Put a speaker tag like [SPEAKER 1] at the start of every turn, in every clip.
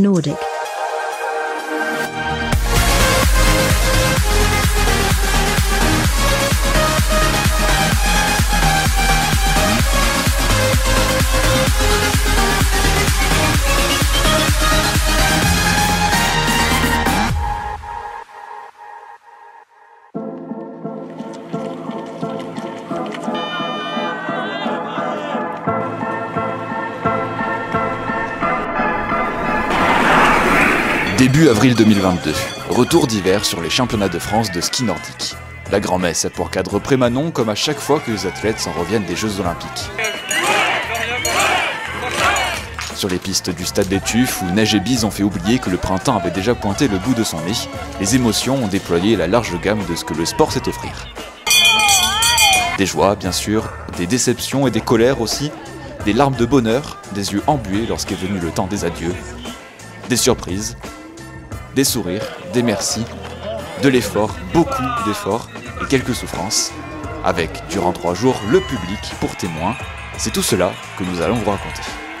[SPEAKER 1] Nordic.
[SPEAKER 2] Début avril 2022, retour d'hiver sur les championnats de France de ski nordique. La grand-messe a pour cadre Prémanon comme à chaque fois que les athlètes s'en reviennent des Jeux Olympiques. Sur les pistes du stade des Tuffes, où neige et bise ont fait oublier que le printemps avait déjà pointé le bout de son nez, les émotions ont déployé la large gamme de ce que le sport sait offrir. Des joies, bien sûr, des déceptions et des colères aussi, des larmes de bonheur, des yeux embués lorsqu'est venu le temps des adieux, des surprises, des sourires, des merci, de l'effort, beaucoup d'efforts et quelques souffrances, avec, durant 3 jours, le public pour témoin. C'est tout cela que nous allons vous raconter.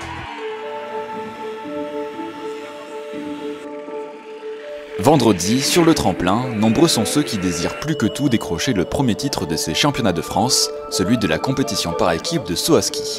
[SPEAKER 2] Vendredi, sur le tremplin, nombreux sont ceux qui désirent plus que tout décrocher le premier titre de ces championnats de France, celui de la compétition par équipe de saut à ski.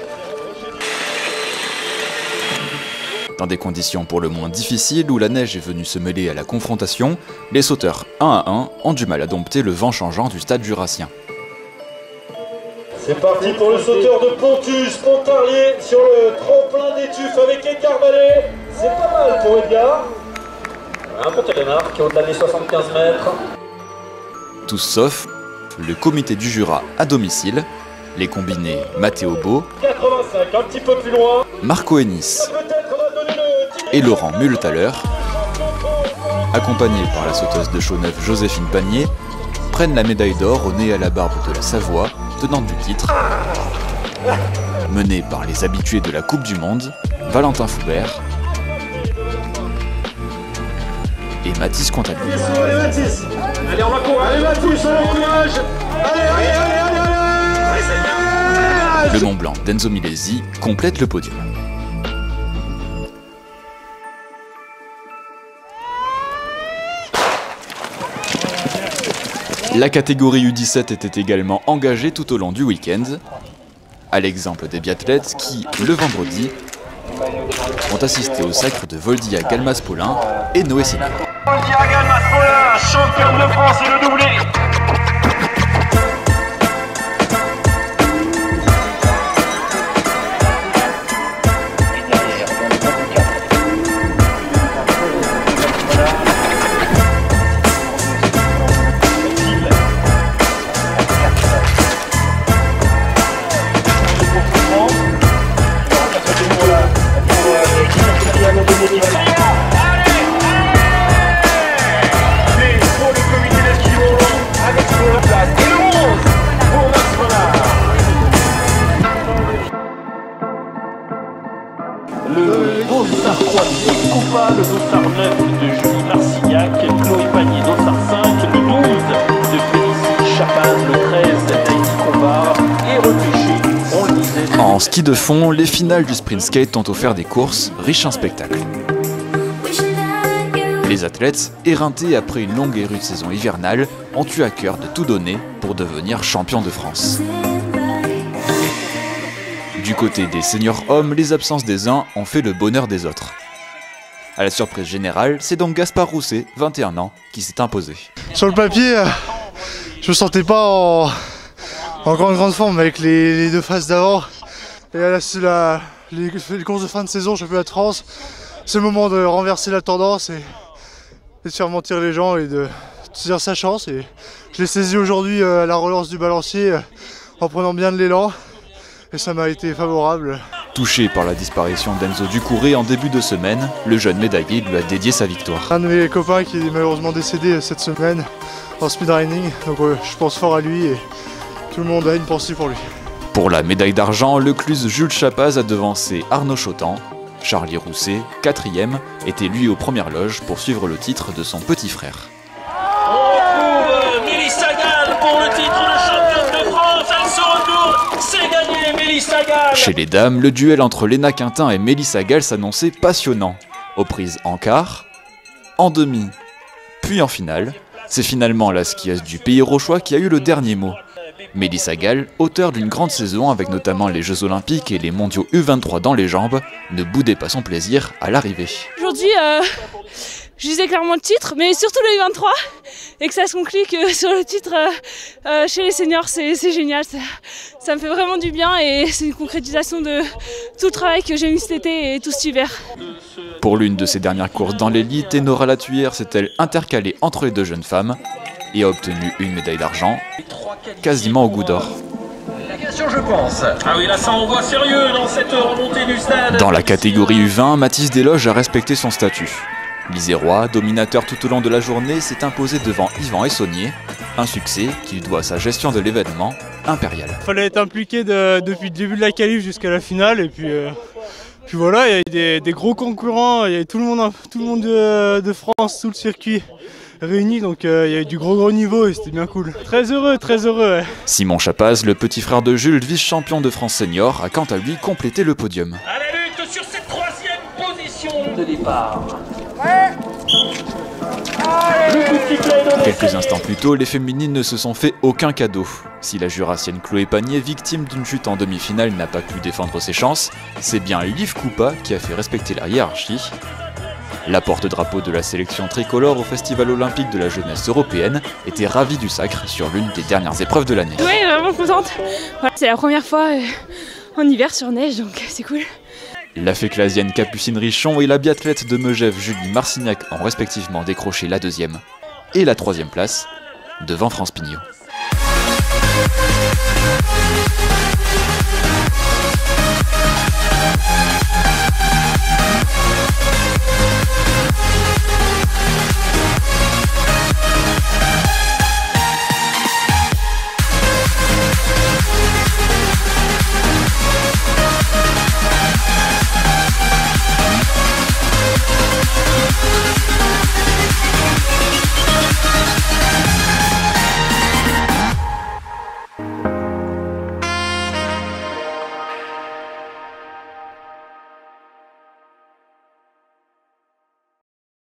[SPEAKER 2] Dans des conditions pour le moins difficiles où la neige est venue se mêler à la confrontation, les sauteurs 1 à 1 ont du mal à dompter le vent changeant du stade jurassien.
[SPEAKER 3] C'est parti pour le sauteur de Pontus, Pontarlier sur le tremplin des Tuffes avec Edgar Ballet. C'est pas mal pour Edgar. Un petit démarre qui est au-delà des 75 mètres.
[SPEAKER 2] Tous sauf le comité du Jura à domicile, les combinés Mathéo Beau,
[SPEAKER 3] 85, un petit peu plus loin.
[SPEAKER 2] Marco Ennis et Laurent Multaler, accompagnés par la sauteuse de Chaux-Neuve Joséphine Panier, prennent la médaille d'or au nez et à la barbe de la Savoie, tenante du titre, menée par les habitués de la Coupe du Monde, Valentin Foubert et Mathis Contalou.
[SPEAKER 3] Allez Mathis, allez on va courir, allez Mathis, on encourage. Allez.
[SPEAKER 2] Le Mont Blanc d'Enzo Milesi complète le podium. La catégorie U17 était également engagée tout au long du week-end, à l'exemple des biathlètes qui, le vendredi, ont assisté au sacre de Voldia Galmas-Paulin et Noé Sénat.
[SPEAKER 3] Voldia Galmas-Paulin, champion de France et le doublé.
[SPEAKER 4] Le dossard 3 de Coupa, le dossard 9 de Julie Marcillac, Chloé Panier, dossard 5, le 12 de Félicie Chapin, le 13 d'Haïti Combard et repêché, on le disait.
[SPEAKER 2] En ski de fond, les finales du sprint skate ont offert des courses riches en spectacles. Les athlètes, éreintés après une longue et rude saison hivernale, ont eu à cœur de tout donner pour devenir champions de France. Du côté des seniors hommes, les absences des uns ont fait le bonheur des autres. À la surprise générale, c'est donc Gaspard Rousset, 21 ans, qui s'est imposé.
[SPEAKER 5] Sur le papier, je me sentais pas en grande forme avec les 2 phases d'avant. Et là, les courses de fin de saison, championnat de France, c'est le moment de renverser la tendance et de faire mentir les gens et de saisir sa chance. Et je l'ai saisi aujourd'hui à la relance du balancier en prenant bien de l'élan. Et ça m'a été favorable.
[SPEAKER 2] Touché par la disparition d'Enzo Ducouré en début de semaine, le jeune médaillé lui a dédié sa victoire.
[SPEAKER 5] Un de mes copains qui est malheureusement décédé cette semaine en speedrunning, donc je pense fort à lui et tout le monde a une pensée pour lui.
[SPEAKER 2] Pour la médaille d'argent, le Cluse Jules Chapaz a devancé Arnaud Chotan. Charlie Rousset, 4e, était lui aux premières loges pour suivre le titre de son petit frère.
[SPEAKER 4] On retrouve Mélie Sagal pour le titre de championne de France, elle se retourne, c'est gagné Mélie Sagal.
[SPEAKER 2] Chez les dames, le duel entre Léna Quintin et Mélie Sagal s'annonçait passionnant. aux prises en quart, en demi, puis en finale. C'est finalement la skieuse du Pays Rochois qui a eu le dernier mot. Mélissa Gall, auteure d'une grande saison avec notamment les Jeux Olympiques et les Mondiaux U23 dans les jambes, ne boudait pas son plaisir à l'arrivée.
[SPEAKER 1] Aujourd'hui, je disais clairement le titre, mais surtout le U23, et que ça se conclut sur le titre chez les seniors, c'est génial. Ça me fait vraiment du bien et c'est une concrétisation de tout le travail que j'ai mis cet été et tout cet hiver.
[SPEAKER 2] Pour l'une de ses dernières courses dans l'élite, Enora Latuyère s'est-elle intercalée entre les deux jeunes femmes et a obtenu une médaille d'argent, quasiment au goût d'or.
[SPEAKER 4] Je pense. Ah oui, là ça envoie sérieux dans cette remontée du stade.
[SPEAKER 2] Dans la catégorie U20, Mathis Desloges a respecté son statut. L'Isérois, dominateur tout au long de la journée, s'est imposé devant Yvan Essonnier, un succès qu'il doit à sa gestion de l'événement impérial.
[SPEAKER 5] Il fallait être impliqué depuis le début de la qualif jusqu'à la finale et puis voilà, il y a eu des gros concurrents, il y a eu tout le monde de France, tout le circuit réunis, donc il y a eu du gros niveau et c'était bien cool. Très heureux, ouais.
[SPEAKER 2] Simon Chapaz, le petit frère de Jules, vice-champion de France senior, a quant à lui complété le podium.
[SPEAKER 4] À la lutte sur cette troisième position de départ.
[SPEAKER 2] Quelques instants plus tôt, les féminines ne se sont fait aucun cadeau. Si la jurassienne Chloé Panier, victime d'une chute en demi-finale, n'a pas pu défendre ses chances, c'est bien Liv Koupa qui a fait respecter la hiérarchie. La porte-drapeau de la sélection tricolore au Festival olympique de la jeunesse européenne était ravie du sacre sur l'une des dernières épreuves de l'année.
[SPEAKER 1] Oui, vraiment contente. Voilà, c'est la première fois en hiver sur neige, donc c'est cool.
[SPEAKER 2] La féclasienne Capucine Richon et la biathlète de Megève Julie Marcignac ont respectivement décroché la 2e et la 3e place devant France Pignot.